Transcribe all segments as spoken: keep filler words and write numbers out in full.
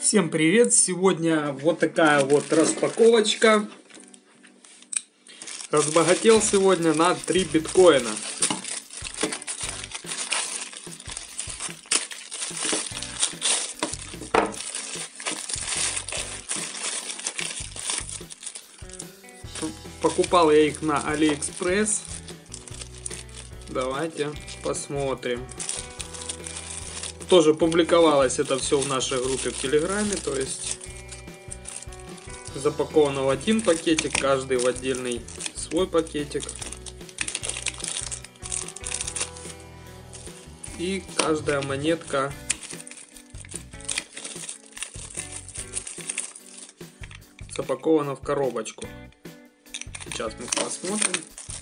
Всем привет! Сегодня вот такая вот распаковочка. Разбогател сегодня на три биткоина. Покупал я их на Алиэкспресс. Давайте посмотрим. Тоже публиковалось это все в нашей группе в Телеграме, то есть запаковано в один пакетик, каждый в отдельный свой пакетик. И каждая монетка запакована в коробочку. Сейчас мы посмотрим.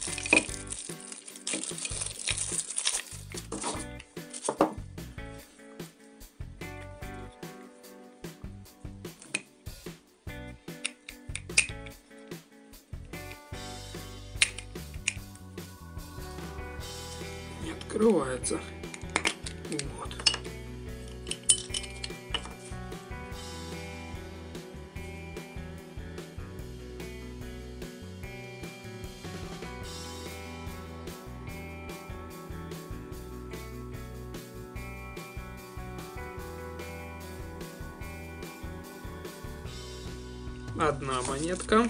Не открывается. Вот. Одна монетка.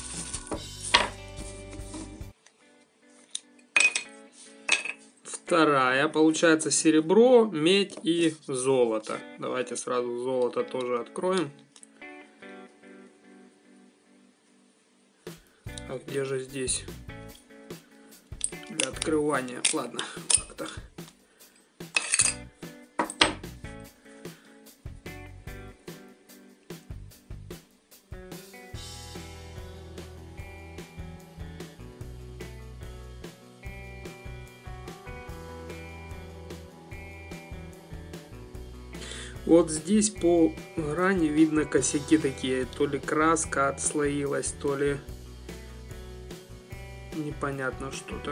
Вторая, получается, серебро, медь и золото. Давайте сразу золото тоже откроем. А где же здесь для открывания? Ладно, как-то. Вот здесь по грани видно косяки такие, то ли краска отслоилась, то ли непонятно что-то.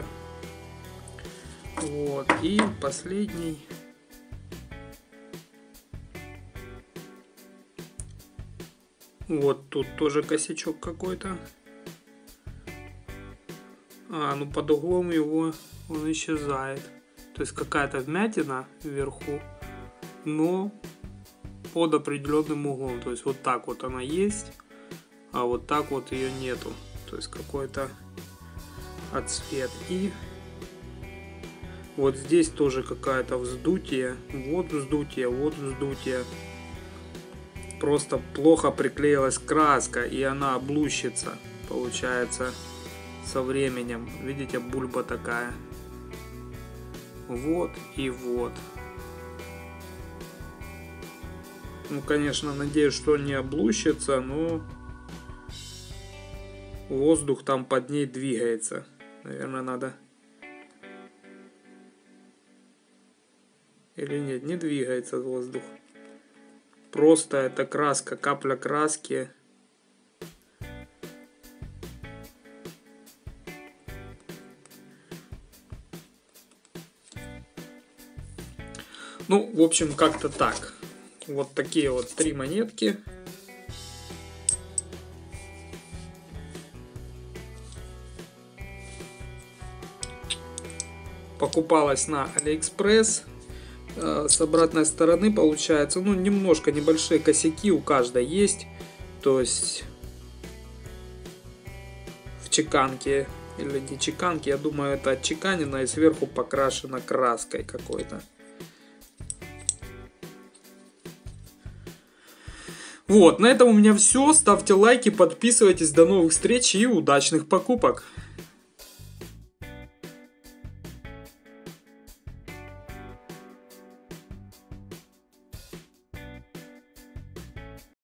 Вот, и последний. Вот тут тоже косячок какой-то. А, ну под углом его он исчезает. То есть какая-то вмятина вверху, но под определенным углом. То есть вот так вот она есть, а вот так вот ее нету. То есть какой-то отсвет. И вот здесь тоже какая-то вздутие. Вот вздутие, вот вздутие. Просто плохо приклеилась краска, и она облущится, получается, со временем. Видите, бульба такая. Вот и вот. Ну, конечно, надеюсь, что не облущится, но воздух там под ней двигается. Наверное, надо... Или нет, не двигается воздух. Просто это краска, капля краски. Ну, в общем, как-то так. Вот такие вот три монетки. Покупалась на Алиэкспресс. С обратной стороны получается, ну, немножко небольшие косяки у каждой есть. То есть в чеканке или не чеканке, я думаю, это отчеканено и сверху покрашено краской какой-то. Вот, на этом у меня все. Ставьте лайки, подписывайтесь. До новых встреч и удачных покупок!